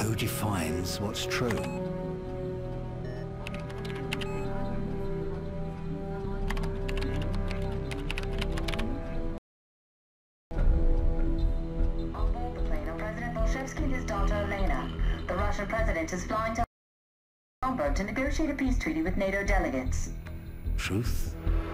who defines what's true? On board the plane are President Bolshevsky and his daughter Elena. The Russian president is flying to Hamburg to negotiate a peace treaty with NATO delegates. Truth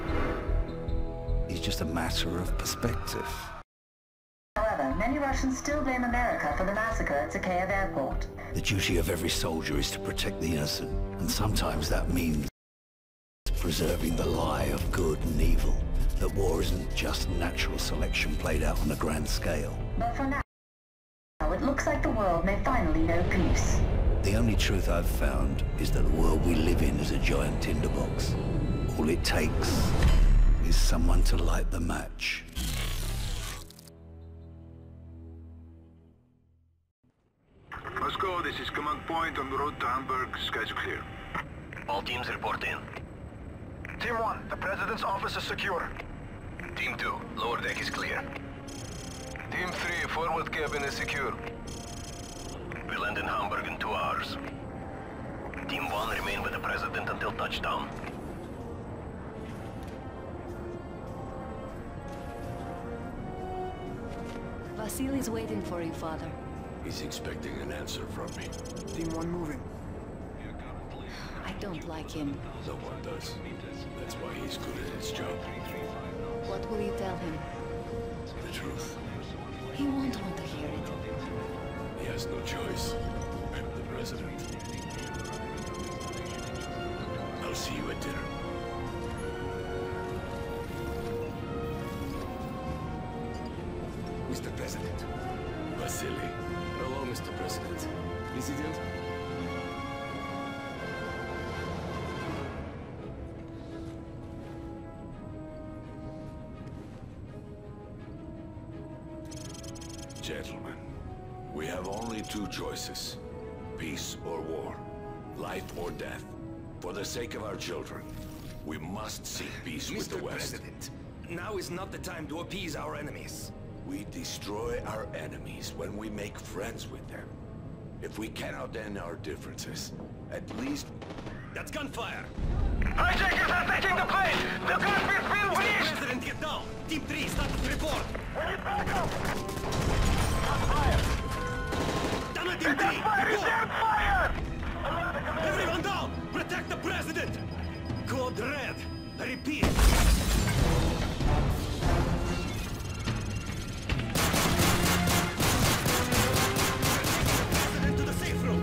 is just a matter of perspective. However, many Russians still blame America for the massacre at Zakhaev Airport. The duty of every soldier is to protect the innocent, and sometimes that means preserving the lie of good and evil, that war isn't just natural selection played out on a grand scale. But for now, it looks like the world may finally know peace. The only truth I've found is that the world we live in is a giant tinderbox. All it takes is someone to light the match. Moscow, this is command point on the road to Hamburg. Skies are clear. All teams report in. Team 1, the President's office is secure. Team 2, lower deck is clear. Team 3, forward cabin is secure. We land in Hamburg in 2 hours. Team 1 remain with the President until touchdown. Vasily's waiting for you, Father. He's expecting an answer from me. Team 1 moving. I don't like him. No one does. That's why he's good at his job. What will you tell him? The truth. He won't want to hear it. He has no choice. I'm the president. I'll see you at dinner. Mr. President. Vasily. Hello, Mr. President. President? Gentlemen, we have only 2 choices. Peace or war. Life or death. For the sake of our children, we must seek peace with the West. Mr. President, now is not the time to appease our enemies. We destroy our enemies when we make friends with them. If we cannot end our differences, at least... That's gunfire! Hijackers are taking the plane! The cockpit's been Mr. breached! President, get down! Team 3, status report! We need backup! Down at Team 3! Return fire! Everyone down! Protect the President! Code Red! I repeat! President to the safe room!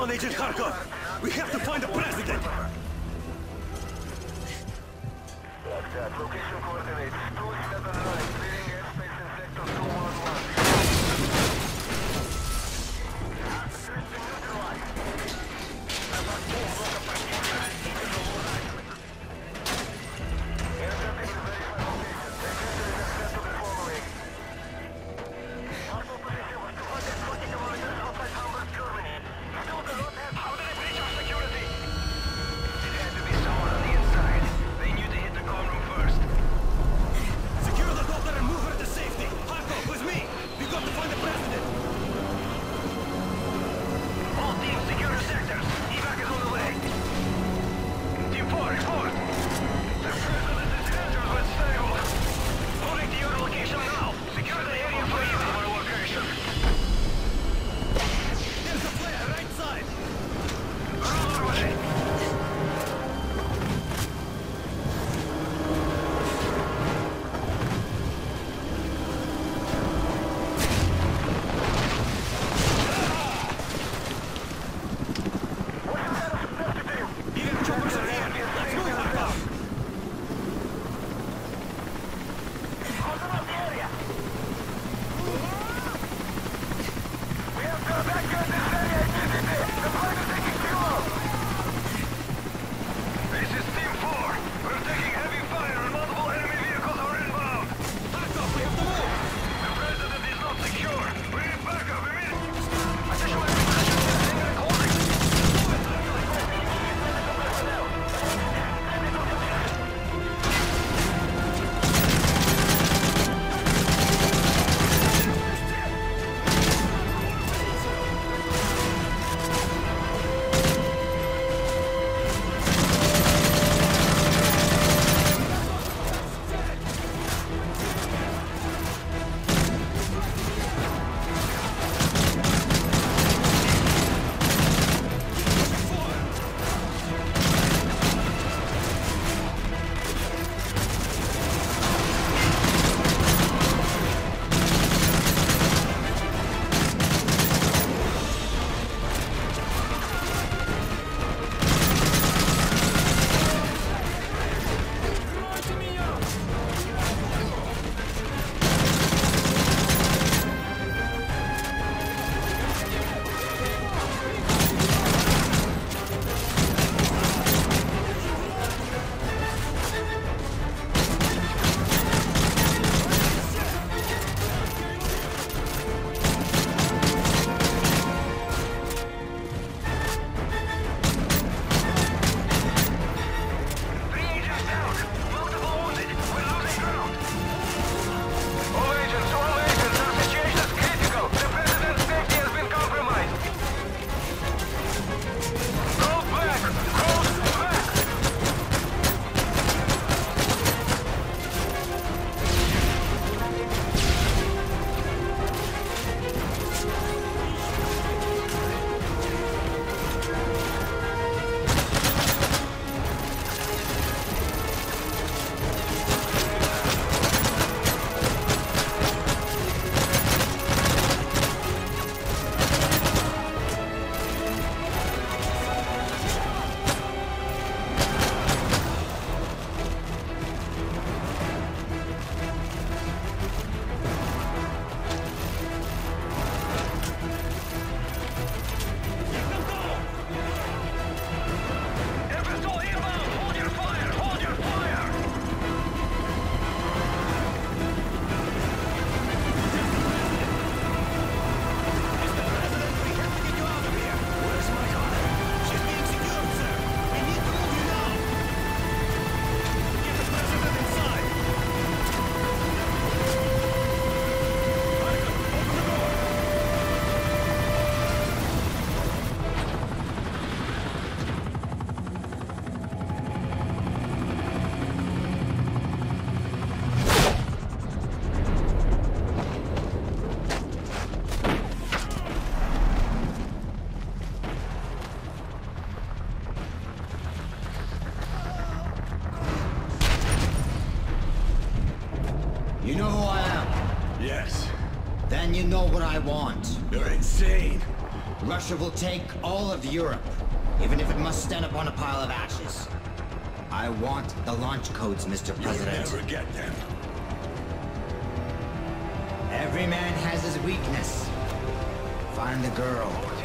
on, Agent Kharkov! We have to find the president! Location coordinates 279, clearing airspace in sector 211. You know who I am? Yes. Then you know what I want. You're insane. Russia will take all of Europe, even if it must stand upon a pile of ashes. I want the launch codes, Mr. President. You'll never get them. Every man has his weakness. Find the girl.